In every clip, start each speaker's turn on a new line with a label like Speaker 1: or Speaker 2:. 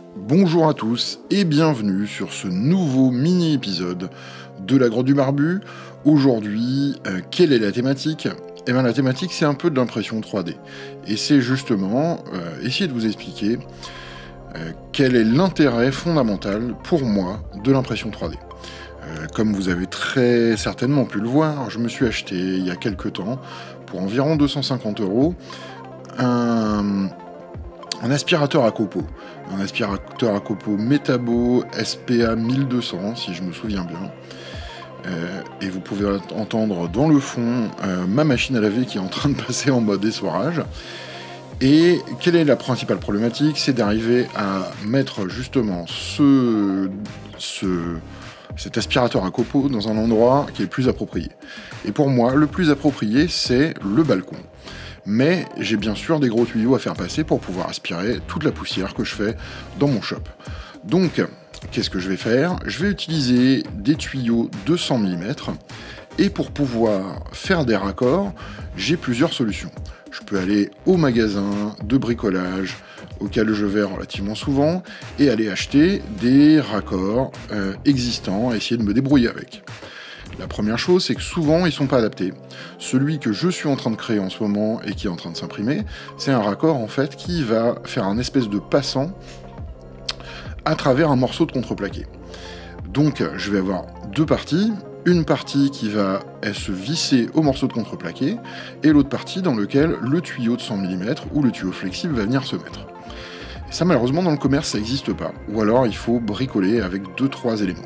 Speaker 1: Bonjour à tous et bienvenue sur ce nouveau mini-épisode de la Grotte du Barbu. Aujourd'hui, quelle est la thématique ? Eh bien la thématique c'est un peu de l'impression 3D. Et c'est justement essayer de vous expliquer quel est l'intérêt fondamental pour moi de l'impression 3D. Comme vous avez très certainement pu le voir, je me suis acheté il y a quelques temps, pour environ 250 €, un aspirateur à copeaux. Un aspirateur à copeaux Metabo SPA 1200, si je me souviens bien. Et vous pouvez entendre dans le fond ma machine à laver qui est en train de passer en mode essorage. Et quelle est la principale problématique ? C'est d'arriver à mettre justement cet aspirateur à copeaux dans un endroit qui est le plus approprié. Et pour moi, le plus approprié, c'est le balcon. Mais j'ai bien sûr des gros tuyaux à faire passer pour pouvoir aspirer toute la poussière que je fais dans mon shop. Donc, qu'est-ce que je vais faire ? Je vais utiliser des tuyaux 200 mm, et pour pouvoir faire des raccords, j'ai plusieurs solutions. Je peux aller au magasin de bricolage, auquel je vais relativement souvent, et aller acheter des raccords existants, et essayer de me débrouiller avec. La première chose, c'est que souvent, ils ne sont pas adaptés. Celui que je suis en train de créer en ce moment et qui est en train de s'imprimer, c'est un raccord en fait qui va faire un espèce de passant à travers un morceau de contreplaqué. Donc, je vais avoir deux parties. Une partie qui va se visser au morceau de contreplaqué et l'autre partie dans laquelle le tuyau de 100 mm ou le tuyau flexible va venir se mettre. Et ça, malheureusement, dans le commerce, ça n'existe pas. Ou alors, il faut bricoler avec 2-3 éléments.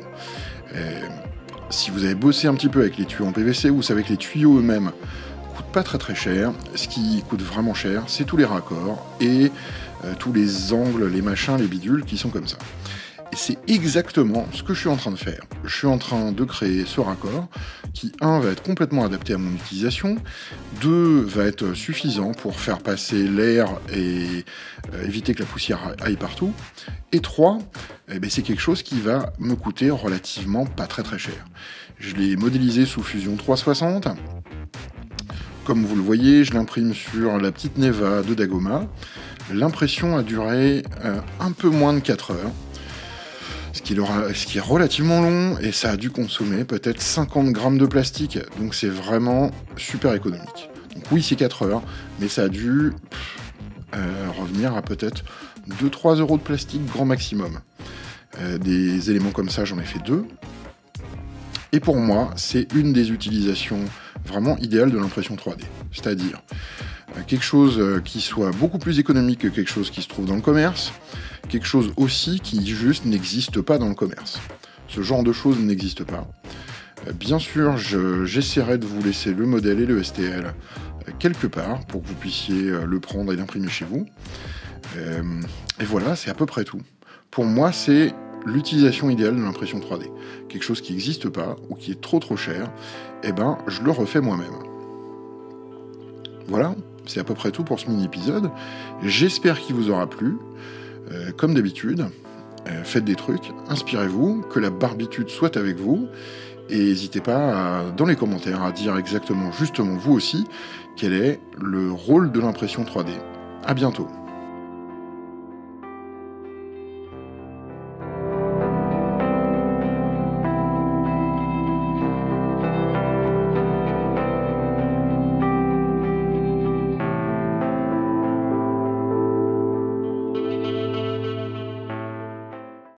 Speaker 1: Si vous avez bossé un petit peu avec les tuyaux en PVC, vous savez que les tuyaux eux-mêmes coûtent pas très cher. Ce qui coûte vraiment cher, c'est tous les raccords et tous les angles, les machins, les bidules qui sont comme ça. Et c'est exactement ce que je suis en train de faire. Je suis en train de créer ce raccord qui, 1, va être complètement adapté à mon utilisation, 2, va être suffisant pour faire passer l'air et éviter que la poussière aille partout, et 3, c'est quelque chose qui va me coûter relativement pas très cher. Je l'ai modélisé sous Fusion 360. Comme vous le voyez, je l'imprime sur la petite Neva de Dagoma. L'impression a duré un peu moins de 4 heures. Ce qui est relativement long, et ça a dû consommer peut-être 50 grammes de plastique, donc c'est vraiment super économique. Donc oui, c'est 4 heures, mais ça a dû revenir à peut-être 2-3 € de plastique grand maximum. Des éléments comme ça, j'en ai fait 2. Et pour moi, c'est une des utilisations vraiment idéales de l'impression 3D. C'est-à-dire quelque chose qui soit beaucoup plus économique que quelque chose qui se trouve dans le commerce, quelque chose aussi qui juste n'existe pas dans le commerce. Ce genre de choses n'existe pas. Bien sûr, j'essaierai de vous laisser le modèle et le STL quelque part pour que vous puissiez le prendre et l'imprimer chez vous. Et voilà, c'est à peu près tout. Pour moi, c'est l'utilisation idéale de l'impression 3D. Quelque chose qui n'existe pas ou qui est trop cher, je le refais moi-même. Voilà, c'est à peu près tout pour ce mini-épisode. J'espère qu'il vous aura plu. Comme d'habitude, faites des trucs, inspirez-vous, que la barbitude soit avec vous, et n'hésitez pas dans les commentaires à dire exactement, justement vous aussi, quel est le rôle de l'impression 3D. À bientôt.